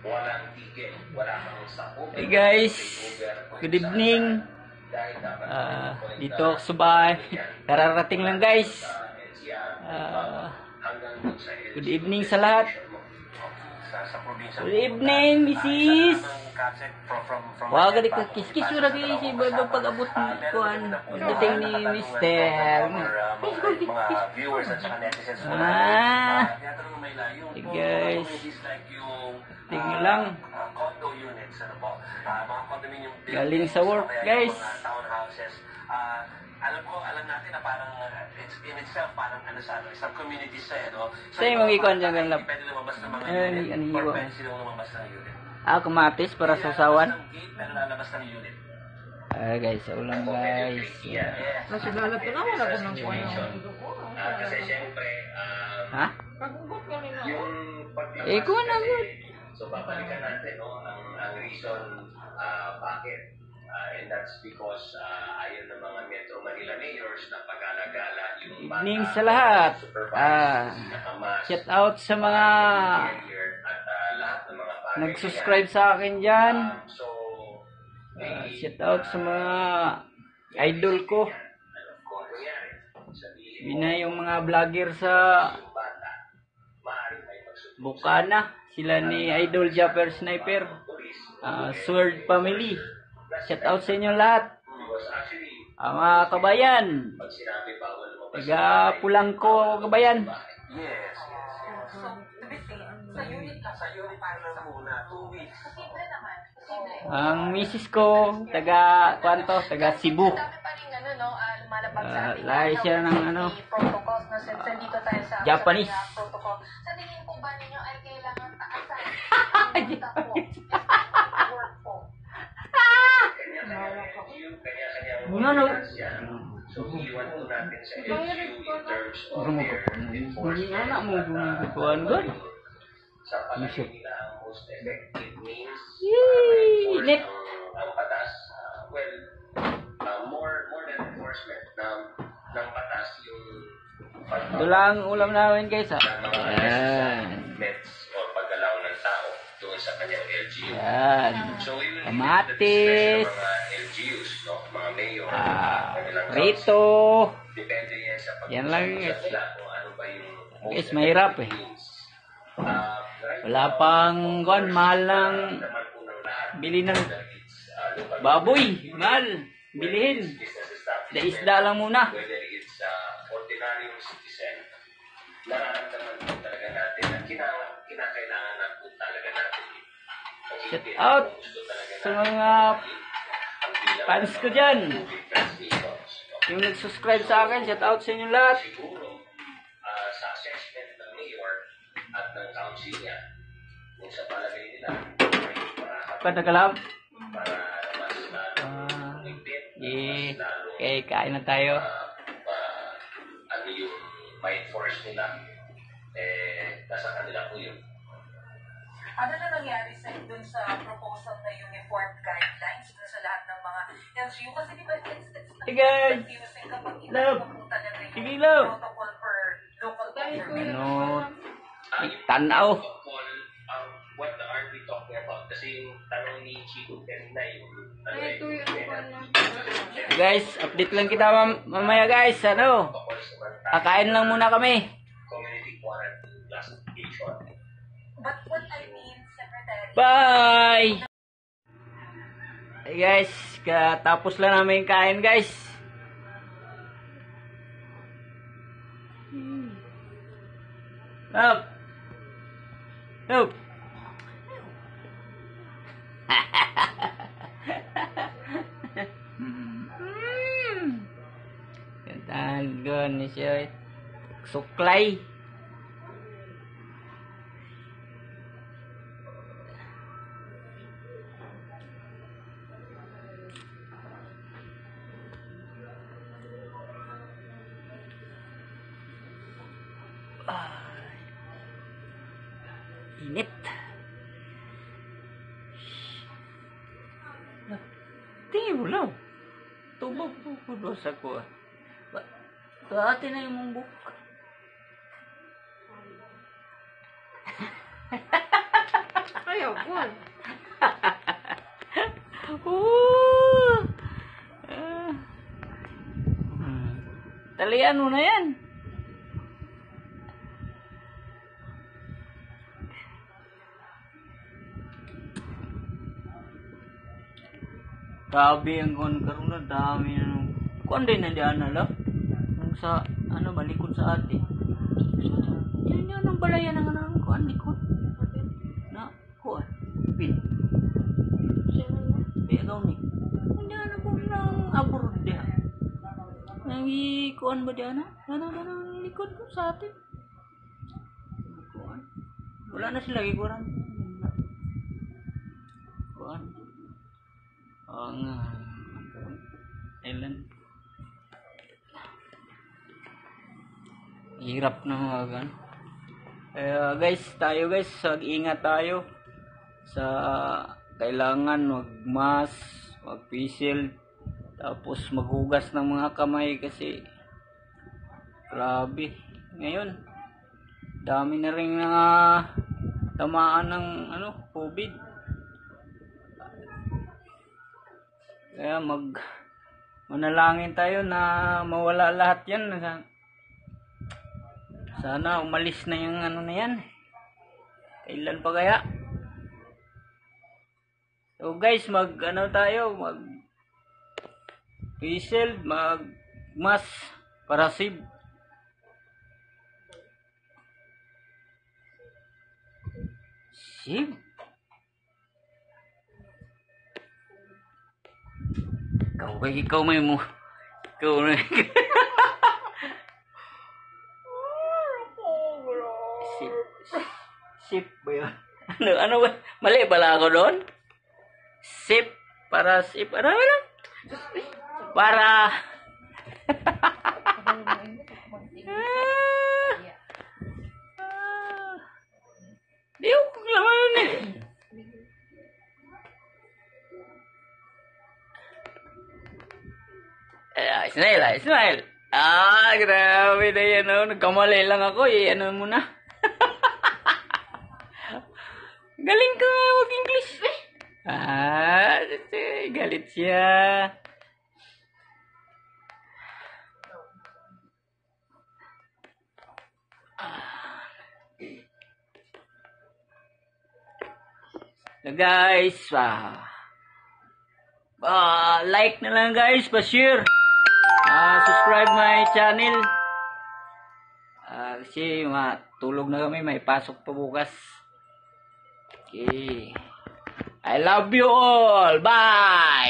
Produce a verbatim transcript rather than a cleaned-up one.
Hey guys, good evening. Uh, dito ako sa bahay. Kararating lang guys. Uh, good evening sa lahat. Good evening, missus. Wag di ka kiskis ura kay si bago pag-abot ko an dating ni Mister. Ah. Hey guys. Tingnan lang. Galing sa work, guys. Alam ko, alam natin na parang it's in itself parang ano sa ano, isang community sa no. So yung mga ikon diyan lang. Pwede lumabas ng mga unit. Ano hiwa? Pwede silang lumabas ng unit. Ah, kamatis para sa usawan. Pero lalabas ng unit. Ah, guys, ulam guys. Kasi lalat ko na wala ko nang kuha. Ah, kasi syempre, um, ha? Pagugot ka nila. Yung paglabas. Eh, kuha na good. So babalikan natin no ang ang reason uh, bakit. Uh, and that's because uh, ayon ng mga Metro Manila mayors na pag-alagala yung bata. Evening sa lahat. Ah, shout out sa mga at uh, lahat ng mga nag-subscribe sa akin dyan. Um, so, Uh, shout out sa mga idol ko. Yun na yung mga vlogger sa Bukana. Sila ni Idol Japper Sniper. Uh, Sword Family. Shout out sa inyo lahat. Uh, mga kabayan. Taga Pulangko kabayan. yes. So, sa unit lang. Sa unit lang muna. Two weeks. Ang misis ko, taga, kwanto, taga Cebu. Uh, lahi siya ng ano, Japanese. Sa tingin po ba ninyo ay kailangan taasan ang work po? Ano? So, iwan po natin sa L G U in terms of Ano mo their ko? Hindi enforcement. anak mo bukuan good. Sa palagay nila, ang most effective means Yee! para Net. ma-enforce ang, ang batas. Uh, well, uh, more more than enforcement ng, ng batas yung pag- Ito lang ulam namin guys ha. ng mga Yan. meds o paggalaw ng tao doon sa kanyang L G U. Yan. So, we will Kamatis. leave the mga L G Us, no? Mga mayor, Ah, kanilang rito. council. Depende yan sa pag- Yan lang, sa guys. nila kung ano ba yung most Guys, mahirap eh. means. Uh, Wala pang kuan, mahal ng naman po ng lahat. bili ng Whether it's, uh, local baboy. Mahal. Bilihin. business establishment, Da isda lang muna. whether it's uh, ordinary citizen, nararamdaman po talaga natin na kina- kinakailangan na po talaga natin. Kung Shout hindi out po gusto talaga sa natin mga ang bilang fans ng ko mga dyan. public transmissions, no? Yung nag-subscribe sa akin, shout out sa inyo lahat. Siguro, uh, sa assessment ng mayor at ng council niya, kung sa palagay nila, may para Kadagalam. para mas lalo Ah, umipit, eh, mas lalo okay, kain na tayo. uh, uh, ano yung ma-enforce nila, eh, nasa kanila po yun. Ano na nangyari sa dun sa proposal na uniform guidelines dun sa lahat ng mga L G U? Kasi di ba it's, it's Hey guys! confusing kapag Love! iba po talaga Sige, yung love! protocol for local government. Ano? Tanaw. Paul, um, what are we talking about? Kasi yung tanong ni Chico kanina yung ano Ay, eh, ito yung ano. Guys, update lang kita mam mamaya guys. Ano? Kakain lang muna kami. community quarantine classification. But what I mean, Secretary, Bye! Hey guys, katapos lang namin kain guys. Up! Up! Kantahan ko ni siya. Suklay. Init. Tingin mo lang. Tubog po po sa ko. Ate na yung mumbok. ay, Ayaw, good. Uh. Ah. Hmm. Talian mo na yan. Grabe ang kon karon na dami na. Kuan din na diyan na lang. Ang sa ano balikod sa ate. Yan yan ang balayan ng ano kuan likod. Na kuan. Pin. Biagaw ni. Hindi na po nang abroad dia. Nangi kuan ba diyan na? Ano ano likod ko sa ate. Kuan. Wala na sila gikuran. Kuan. Oh nga. Ellen. Hirap na mga gan. Eh guys, tayo guys, mag-ingat tayo sa kailangan mag-mask, mag-facial, tapos maghugas ng mga kamay kasi grabe. Ngayon, dami na rin na tamaan ng ano, COVID. Kaya mag manalangin tayo na mawala lahat yan. Sana umalis na yung ano na yan. Kailan pa kaya? So guys, mag ano tayo, mag facial, mag mask para save. Save? Ikaw ba? Ikaw may mo. Ikaw na. Sip. Sip ba yun? Ano, ano ba? Mali pala ako doon? Sip. Para sip. Ano ba? Para. Di ko laman yun eh. Eh, Ismail, ah, Ismail. Ah, grabe na yan, oh. Nagkamali lang ako, eh. Ano mo na? Galing ka mag-English. Ah, galit siya. So guys, ah, ah, like na lang guys, pa-share. Uh, subscribe my channel. Uh, kasi matulog na kami, may pasok pa bukas. Okay. I love you all. Bye.